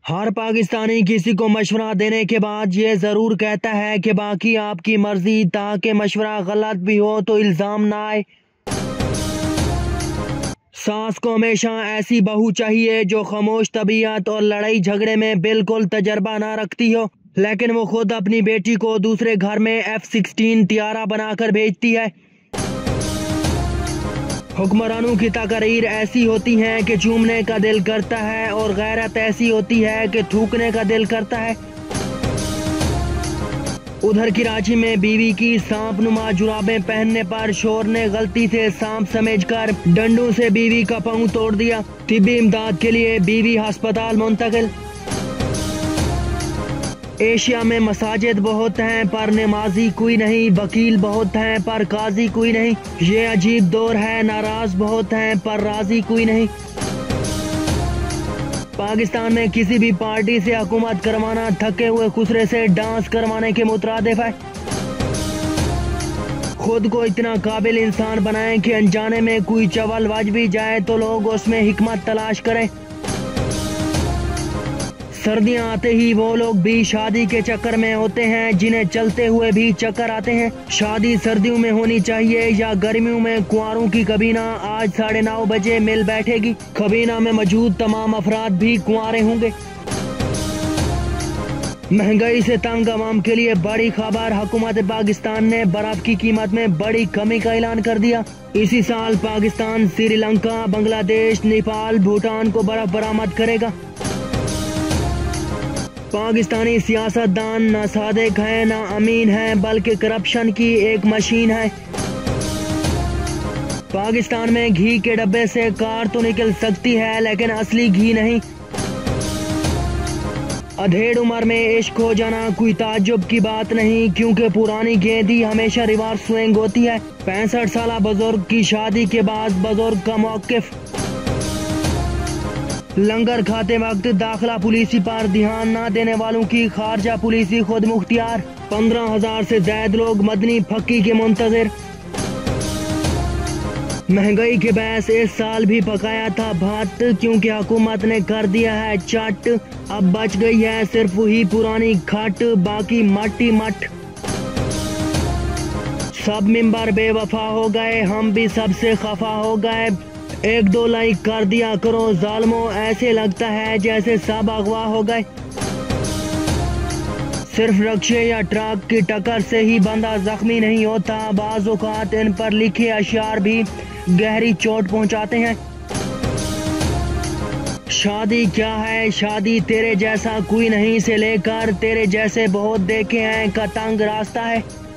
हर पाकिस्तानी किसी को मशवरा देने के बाद ये ज़रूर कहता है कि बाकी आपकी मर्जी, ताकि मशवरा गलत भी हो तो इल्ज़ाम ना आए। सास को हमेशा ऐसी बहू चाहिए जो खामोश तबीयत और लड़ाई झगड़े में बिल्कुल तजर्बा ना रखती हो, लेकिन वो खुद अपनी बेटी को दूसरे घर में F-16 तियारा बनाकर भेजती है। हुक्मरानों की तकरीर ऐसी होती हैं कि चूमने का दिल करता है और गैरत ऐसी होती है कि थूकने का दिल करता है। उधर कराची में बीवी की सांपनुमा जुराबें पहनने पर शोर ने गलती से सांप समझकर डंडों से बीवी का पांव तोड़ दिया। तिब्बी इमदाद के लिए बीवी अस्पताल मुंतकिल। एशिया में मसाजिद बहुत हैं पर नमाजी कोई नहीं, वकील बहुत हैं पर काजी कोई नहीं। ये अजीब दौर है, नाराज बहुत हैं पर राजी कोई नहीं। पाकिस्तान में किसी भी पार्टी से हुकूमत करवाना थके हुए खुसरे से डांस करवाने के मुतरादिफ है। खुद को इतना काबिल इंसान बनाएं कि अनजाने में कोई चवल बज भी जाए तो लोग उसमें हिकमत तलाश करें। सर्दियां आते ही वो लोग भी शादी के चक्कर में होते हैं जिन्हें चलते हुए भी चक्कर आते हैं। शादी सर्दियों में होनी चाहिए या गर्मियों में? कुंवारों की कबीना आज 9:30 बजे मिल बैठेगी। कबीना में मौजूद तमाम अफराद भी कुंवारे होंगे। महंगाई से तंग अवाम के लिए बड़ी खबर, हुकूमत पाकिस्तान ने बर्फ की कीमत में बड़ी कमी का ऐलान कर दिया। इसी साल पाकिस्तान श्रीलंका, बांग्लादेश, नेपाल, भूटान को बर्फ बरामद करेगा। पाकिस्तानी सियासतदान न सादिक है न अमीन है, बल्कि करप्शन की एक मशीन है। पाकिस्तान में घी के डब्बे से कार तो निकल सकती है लेकिन असली घी नहीं। अधेड़ उम्र में इश्क हो जाना कोई ताज्जुब की बात नहीं, क्योंकि पुरानी गेंदी हमेशा रिवर्स स्विंग होती है। 65 साल बुजुर्ग की शादी के बाद बुजुर्ग का मौकिफ। लंगर खाते वक्त दाखिला पुलिसी पर ध्यान न देने वालों की खारजा पुलिसी खुद मुख्तियार। 15,000 से ज्यादा लोग मदनी फक्की के मुंतजर। महंगाई के बहस इस साल भी पकाया था भात, क्योंकि हुकूमत ने कर दिया है चट। अब बच गई है सिर्फ वही पुरानी खट, बाकी मट्टी मट। सब मिंबर बेवफा हो गए, हम भी सबसे खफा हो गए। 1-2 लाइक कर दिया करो जालमो, ऐसे लगता है जैसे सब अगवा हो गए। सिर्फ रक्शे या ट्रक की टक्कर से ही बंदा जख्मी नहीं होता, बाज़ औक़ात इन पर लिखे अशियार भी गहरी चोट पहुंचाते हैं। शादी क्या है, शादी तेरे जैसा कोई नहीं से लेकर तेरे जैसे बहुत देखे हैं का तंग रास्ता है।